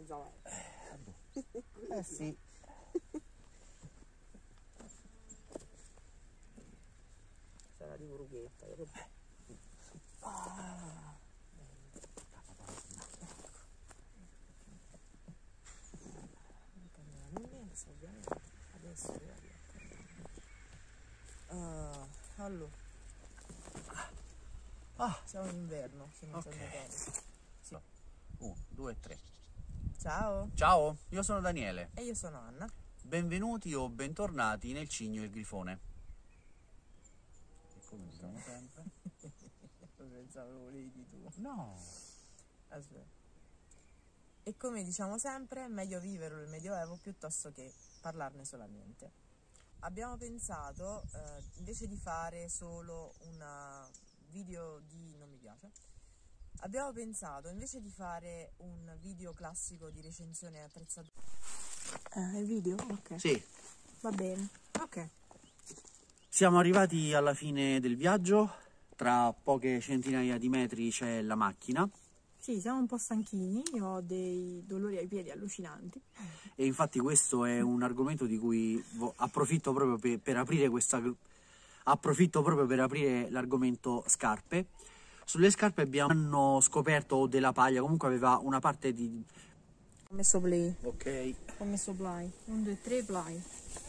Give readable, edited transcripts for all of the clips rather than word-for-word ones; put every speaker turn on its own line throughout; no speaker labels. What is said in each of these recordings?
pensavo.
Sì.
Sarà di Brughetta. Ovviamente. Adesso allora. Siamo in inverno, se non
Ok.
sì.
1, 2, 3.
Ciao.
Ciao, io sono Daniele.
E io sono Anna.
Benvenuti o bentornati nel Cigno e il Grifone. E come diciamo sempre?
Pensavo lo volevi tu.
No.
Aspetta. E come diciamo sempre, meglio vivere il Medioevo piuttosto che parlarne solamente. Abbiamo pensato, invece di fare solo una video di... non mi piace. Abbiamo pensato, invece di fare un video classico di recensione e attrezzatura... il video? Ok.
Sì.
Va bene. Ok.
Siamo arrivati alla fine del viaggio. Tra poche centinaia di metri c'è la macchina.
Sì, siamo un po' stanchini, io ho dei dolori ai piedi allucinanti.
E infatti questo è un argomento di cui approfitto proprio per aprire l'argomento scarpe. Sulle scarpe hanno scoperto della paglia, comunque aveva una parte di...
Ho messo play.
Ok.
Ho messo play. 1, 2, 3, play.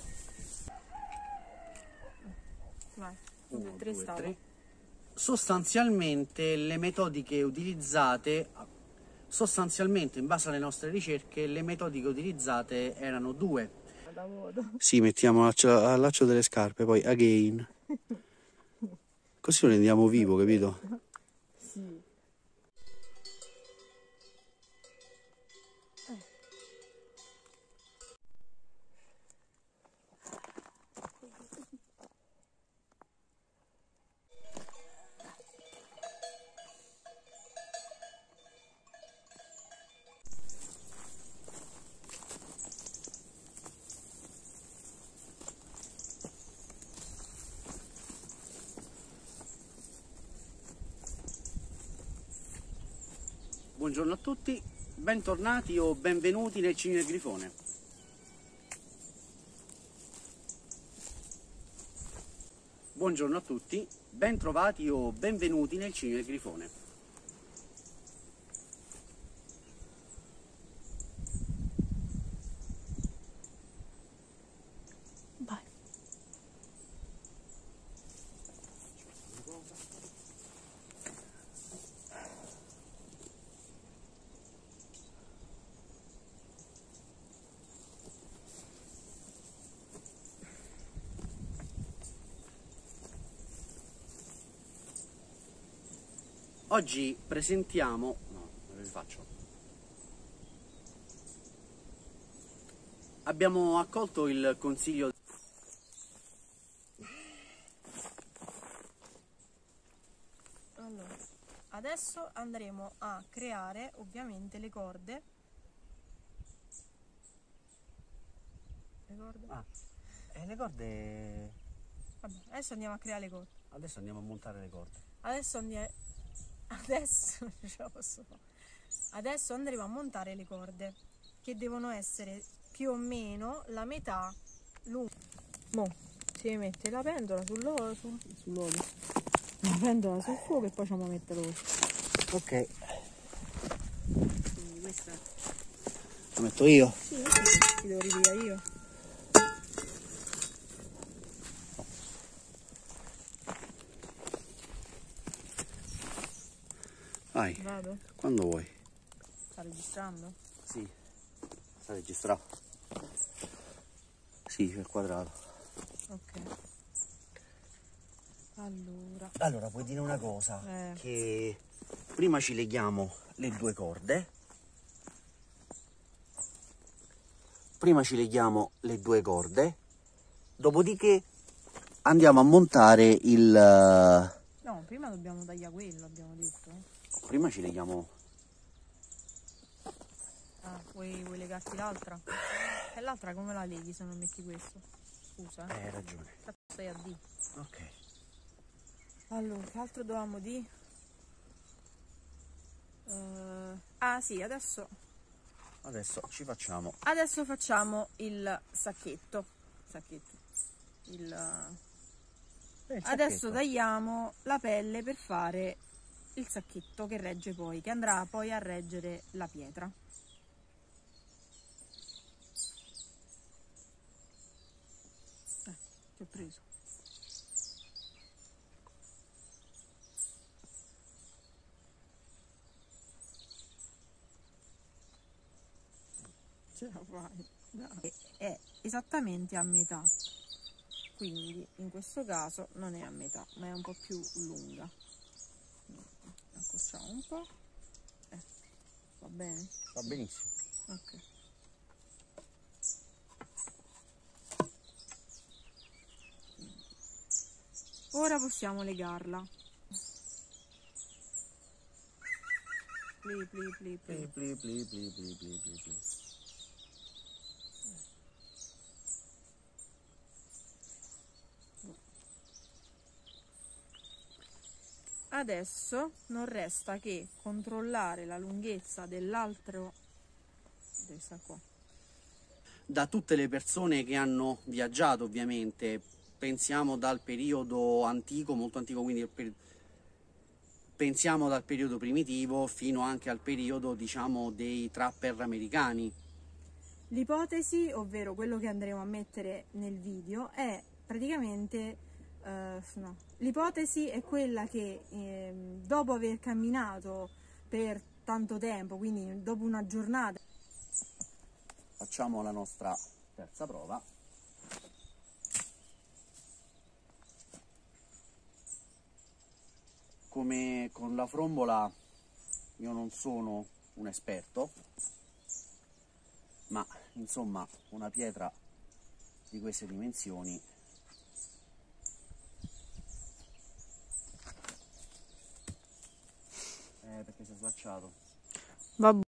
Vai. 1, 2, 3, stava.
Sostanzialmente le metodiche utilizzate, in base alle nostre ricerche, le metodiche utilizzate erano due. Sì, mettiamo allaccio delle scarpe, poi again. Così lo rendiamo vivo, capito?
Sì.
Buongiorno a tutti, bentornati o benvenuti nel Cigno e il Grifone. Buongiorno a tutti, bentrovati o benvenuti nel Cigno e il Grifone.
Vai.
Oggi presentiamo... no, non vi faccio. Abbiamo accolto il consiglio...
Allora, adesso andremo a creare ovviamente le corde. Le corde?
le corde...
Vabbè, adesso andiamo a creare le corde.
Adesso andiamo a montare le corde.
Adesso non ce la posso fare. Adesso andremo a montare le corde, che devono essere più o meno la metà lunga. Mo si mette la pentola sull'olio. La pentola sul fuoco e poi ci mettere l'olio.
Ok.
Quindi questa...
Lo metto io?
Sì, ti devo ripigliare io.
Vai.
Vado?
Quando vuoi.
Sta registrando?
Sì. Sta registrando. Sì, è quadrato.
Ok.
Allora, puoi dire una cosa, che prima ci leghiamo le due corde. Dopodiché andiamo a montare il...
No, prima dobbiamo tagliare quello, abbiamo detto.
Prima ci leghiamo...
Ah, vuoi legarti l'altra? E l'altra come la leghi se non metti questo? Scusa.
Hai ragione.
Stai a D.
Ok.
Allora, che altro dovevamo dire? Ah sì, adesso
Adesso ci facciamo.
Adesso facciamo il sacchetto. Adesso tagliamo la pelle per fare il sacchetto che regge poi, che andrà poi a reggere la pietra. Ti ho preso. Ce la fai. Dai. È esattamente a metà, quindi in questo caso non è a metà, ma è un po' più lunga. Accorciamo un po'. Va bene?
Va benissimo.
Ok. Ora possiamo legarla. Pli, pli, pli, pli.
Pli, pli, pli, pli, pli, pli, pli.
Adesso non resta che controllare la lunghezza dell'altro, questa qua.
Da tutte le persone che hanno viaggiato, ovviamente, pensiamo dal periodo antico, molto antico, quindi pensiamo dal periodo primitivo fino anche al periodo, diciamo, dei trapper americani.
L'ipotesi, ovvero quello che andremo a mettere nel video, è praticamente no. L'ipotesi è quella che dopo aver camminato per tanto tempo, quindi dopo una giornata,
Facciamo la nostra terza prova. Come con la frombola io non sono un esperto, ma insomma una pietra di queste dimensioni perché si è slacciato.
vabbè.